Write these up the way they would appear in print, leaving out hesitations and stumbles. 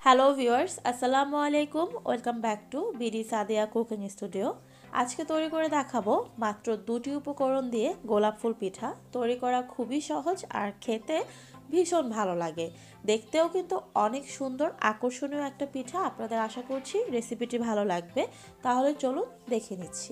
Hello viewers, আসসালামু আলাইকুম। Welcome back to BD Sadia cooking studio. আজকে তৈরি করে দেখাবো মাত্র দুটি উপকরণ দিয়ে গোলাপ ফুল পিঠা। তৈরি করা খুবই সহজ আর খেতে ভীষণ ভালো লাগে। দেখতেও কিন্তু অনেক সুন্দর আকর্ষণীয় একটা পিঠা। আপনাদের আশা করছি রেসিপিটি ভালো লাগবে। তাহলে চলুন দেখে নিচ্ছি।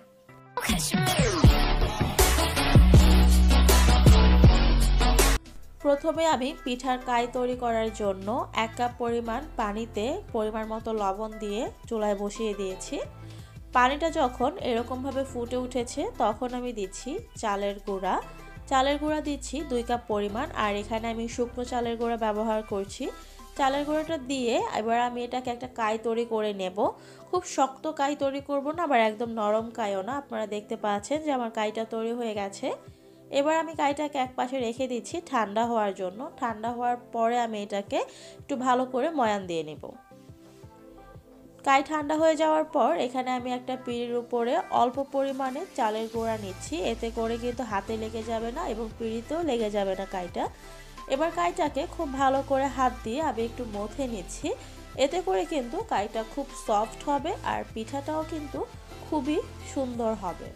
প্রথমে আমি পিঠার কাই তৈরি করার জন্য 1 কাপ পরিমাণ পানিতে পরিমাণ মতো লবণ দিয়ে চুলায় বসিয়ে দিয়েছি। পানিটা যখন এরকমভাবে ফুটে উঠেছে তখন আমি দিচ্ছি চালের গুঁড়া। চালের গুঁড়া দিচ্ছি 2 কাপ পরিমাণ, আর এখানে আমি শুকনো চালের গুঁড়া ব্যবহার করছি। চালের গুঁড়াটা দিয়ে এবার আমি এটাকে একটা কাই তৈরি করে নেব। খুব শক্ত কাই তৈরি করব না, আবার একদম নরম কাইও না। আপনারা দেখতে পাচ্ছেন যে আমার কাইটা তৈরি হয়ে গেছে। এবার আমি কাইটাকে এক পাশে রেখে দিচ্ছি ঠান্ডা হওয়ার জন্য। ঠান্ডা হওয়ার পরে আমি এটাকে একটু ভালো করে ময়ান দিয়ে নেব। কাই ঠান্ডা হয়ে যাওয়ার পর এখানে আমি একটা পিঁড়ির উপরে অল্প পরিমাণে চালের গুঁড়া নিচ্ছি। এতে করে কিন্তু হাতে লেগে যাবে না এবং পিঁড়িতেও লেগে যাবে না কাইটা। এবার কাইটাকে খুব ভালো করে হাত দিয়ে আমি একটু মথে নিচ্ছি। এতে করে কিন্তু কাইটা খুব সফট হবে আর পিঠাটাও কিন্তু খুবই সুন্দর হবে।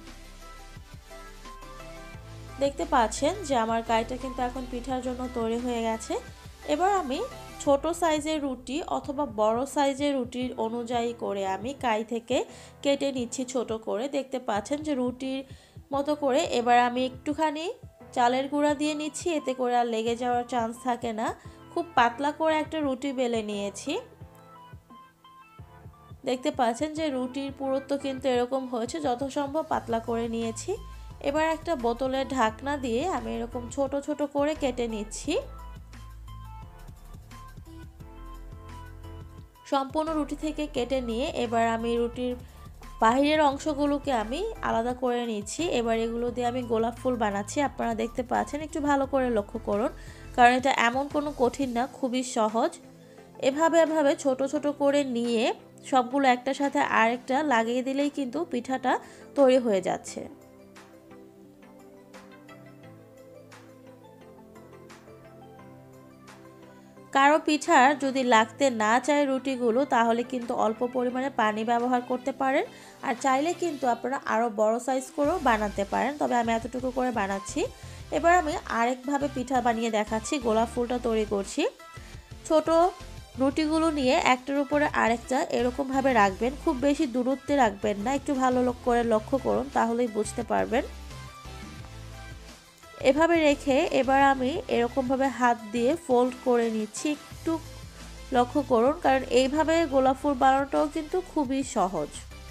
দেখতে পাচ্ছেন যে আমার কাইটা কিন্তু এখন পিঠার জন্য তৈরি হয়ে গেছে। এবার আমি ছোট সাইজের রুটি অথবা বড় সাইজের রুটির অনুযায়ী করে আমি কাই থেকে কেটে নিচ্ছি ছোট করে। দেখতে পাচ্ছেন যে রুটির মতো করে। এবার আমি একটুখানি চালের গুঁড়া দিয়ে নিচ্ছি, এতে করে আর লেগে যাওয়ার চান্স থাকে না। খুব পাতলা করে একটা রুটি বেলে নিয়েছি। দেখতে পাচ্ছেন যে রুটির পুরুত্ব কিন্তু এরকম হয়েছে, যত সম্ভব পাতলা করে নিয়েছি। এবার একটা বোতলের ঢাকনা দিয়ে আমি এরকম ছোট ছোট করে কেটে নিচ্ছি। সম্পূর্ণ রুটি থেকে কেটে নিয়ে এবার আমি রুটির বাহিরের অংশগুলোকে আমি আলাদা করে নিচ্ছি। এবার এগুলো দিয়ে আমি গোলাপ ফুল বানাচ্ছি। আপনারা দেখতে পাচ্ছেন, একটু ভালো করে লক্ষ্য করুন, কারণ এটা এমন কোনো কঠিন না, খুবই সহজ। এভাবে ছোট ছোট করে নিয়ে সবগুলো একটার সাথে আরেকটা লাগিয়ে দিলেই কিন্তু পিঠাটা তৈরি হয়ে যাচ্ছে। কারো পিঠার যদি লাগতে না চায় রুটিগুলো, তাহলে কিন্তু অল্প পরিমাণে পানি ব্যবহার করতে পারেন। আর চাইলে কিন্তু আপনারা আরও বড় সাইজ করেও বানাতে পারেন, তবে আমি এতটুকু করে বানাচ্ছি। এবার আমি আরেকভাবে পিঠা বানিয়ে দেখাচ্ছি। গোলাপ ফুলটা তৈরি করছি। ছোট রুটিগুলো নিয়ে একটার উপরে আরেকটা এরকমভাবে রাখবেন। খুব বেশি দূরত্বে রাখবেন না, একটু ভালো করে লক্ষ্য করুন, তাহলেই বুঝতে পারবেন। এভাবে রেখে এবার আমি এরকমভাবে হাত দিয়ে ফোল্ড করে নিচ্ছি। একটু লক্ষ্য করুন, কারণ এইভাবে গোলাপ ফুল বানানোটাও কিন্তু খুবই সহজ।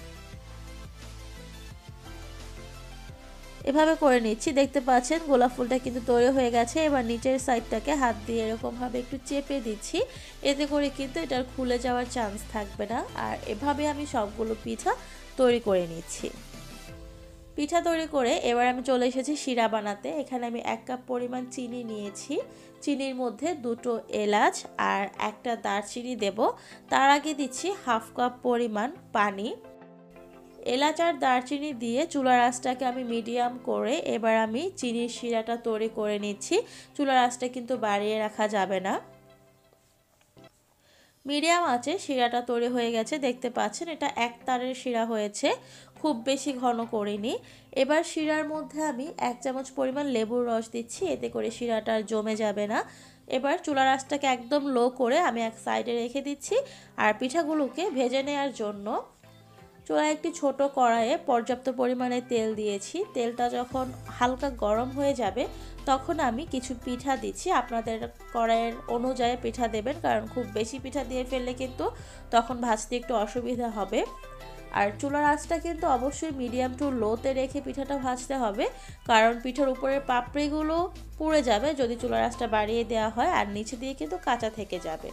এভাবে করে নিচ্ছি। দেখতে পাচ্ছেন গোলাপ ফুলটা কিন্তু তৈরি হয়ে গেছে। এবার নিচের সাইডটাকে হাত দিয়ে এরকমভাবে একটু চেপে দিচ্ছি। এতে করে কিন্তু এটার খুলে যাওয়ার চান্স থাকবে না। আর এভাবে আমি সবগুলো পিঠা তৈরি করে নিচ্ছি। পিঠা তৈরি করে এবার আমি চলে এসেছি শিরা বানাতে। এখানে আমি 1 কাপ পরিমাণ চিনি নিয়েছি। চিনির মধ্যে 2টো এলাচ আর একটা দারচিনি দেব। তার আগে দিচ্ছি 1/2 কাপ পরিমাণ পানি। এলাচ আর দারচিনি দিয়ে চুলার আঁচটাকে আমি মিডিয়াম করে এবার আমি চিনির শিরাটা তৈরি করে নিচ্ছি। চুলার আঁচটা কিন্তু বাড়িয়ে রাখা যাবে না। মিডিয়াম আঁচে শিরাটা তৈরি হয়ে গেছে। দেখতে পাচ্ছেন এটা এক তারের শিরা হয়েছে, খুব বেশি ঘন করিনি। এবার শিরার মধ্যে আমি 1 চামচ পরিমাণ লেবুর রস দিচ্ছি, এতে করে শিরাটা জমে যাবে না। এবার চুলার আঁচটাকে একদম লো করে আমি এক সাইডে রেখে দিচ্ছি। আর পিঠাগুলোকে ভেজে নেওয়ার জন্য চুলায় একটি ছোট কড়াইয়ে পর্যাপ্ত পরিমাণে তেল দিয়েছি। তেলটা যখন হালকা গরম হয়ে যাবে তখন আমি কিছু পিঠা দিচ্ছি। আপনাদের কড়াইয়ের অনুযায়ী পিঠা দেবেন, কারণ খুব বেশি পিঠা দিয়ে ফেললে কিন্তু তখন ভাজতে একটু অসুবিধা হবে। আর চুলার আঁচটা কিন্তু অবশ্যই মিডিয়াম টু লোতে রেখে পিঠাটা ভাজতে হবে, কারণ পিঠার উপরের পাপড়িগুলো পুড়ে যাবে যদি চুলার আঁচটা বাড়িয়ে দেওয়া হয়, আর নিচে দিয়ে কিন্তু কাঁচা থেকে যাবে।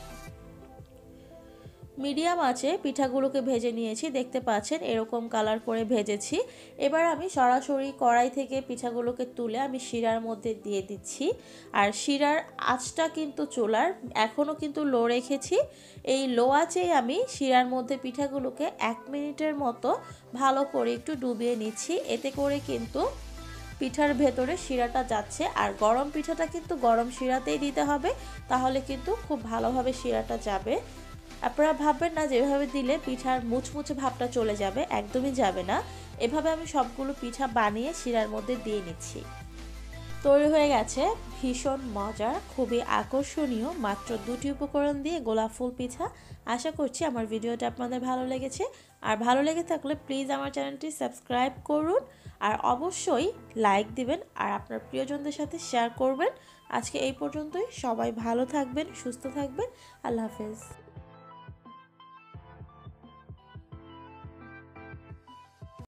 মিডিয়াম আঁচে পিঠাগুলোকে ভেজে নিয়েছি। দেখতে পাচ্ছেন এরকম কালার করে ভেজেছি। এবার আমি সরাসরি কড়াই থেকে পিঠাগুলোকে তুলে আমি শিরার মধ্যে দিয়ে দিচ্ছি। আর শিরার আঁচটা কিন্তু চুলার এখনও কিন্তু লো রেখেছি। এই লো আঁচেই আমি শিরার মধ্যে পিঠাগুলোকে 1 মিনিটের মতো ভালো করে একটু ডুবিয়ে নিচ্ছি। এতে করে কিন্তু পিঠার ভেতরে শিরাটা যাচ্ছে। আর গরম পিঠাটা কিন্তু গরম শিরাতেই দিতে হবে, তাহলে কিন্তু খুব ভালোভাবে শিরাটা যাবে। আপনারা ভাববেন না যে এভাবে দিলে পিঠার মুচমুচে ভাবটা চলে যাবে, একদমই যাবে না। এভাবে আমি সবগুলো পিঠা বানিয়ে শিরার মধ্যে দিয়ে নিচ্ছি। তৈরি হয়ে গেছে ভীষণ মজার, খুবই আকর্ষণীয় মাত্র 2টি উপকরণ দিয়ে গোলাপ ফুল পিঠা। আশা করছি আমার ভিডিওটা আপনাদের ভালো লেগেছে। আর ভালো লেগে থাকলে প্লিজ আমার চ্যানেলটি সাবস্ক্রাইব করুন, আর অবশ্যই লাইক দিবেন আর আপনার প্রিয়জনদের সাথে শেয়ার করবেন। আজকে এই পর্যন্তই। সবাই ভালো থাকবেন, সুস্থ থাকবেন। আল্লাহ হাফেজ।